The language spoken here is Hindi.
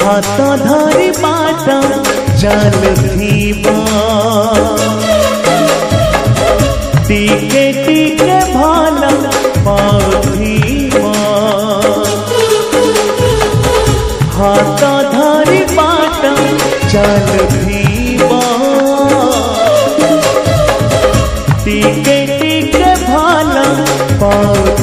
हाथ धरी बाटा चल भीमा टीके टीके भाला पाधीमा हाथ धरी बाटा चल भीमा टीके टीके भाला पाधीमा